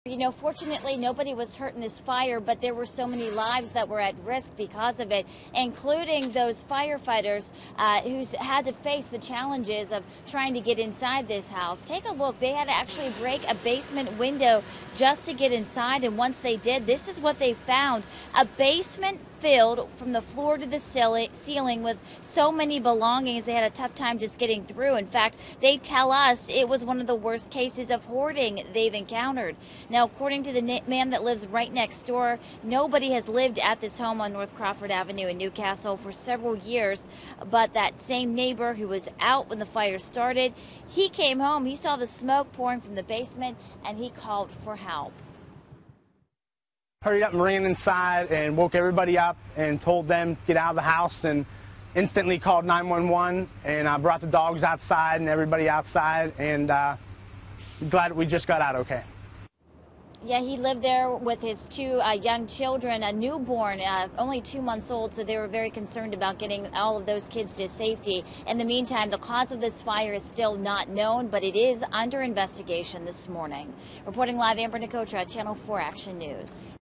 You know, fortunately, nobody was hurt in this fire, but there were so many lives that were at risk because of it, including those firefighters who had to face the challenges of trying to get inside this house. Take a look. They had to actually break a basement window just to get inside, and once they did, this is what they found. A basement filled from the floor to the ceiling with so many belongings. They had a tough time just getting through. In fact, they tell us it was one of the worst cases of hoarding they've encountered. Now, according to the man that lives right next door, nobody has lived at this home on North Crawford Avenue in Newcastle for several years. But that same neighbor who was out when the fire started, he came home, he saw the smoke pouring from the basement, and he called for help. Hurried up and ran inside and woke everybody up and told them to get out of the house, and instantly called 911, and I brought the dogs outside and everybody outside, and glad we just got out okay. Yeah, he lived there with his two young children, a newborn, only 2 months old, so they were very concerned about getting all of those kids to safety. In the meantime, the cause of this fire is still not known, but it is under investigation this morning. Reporting live, Amber Nicotra, Channel 4 Action News.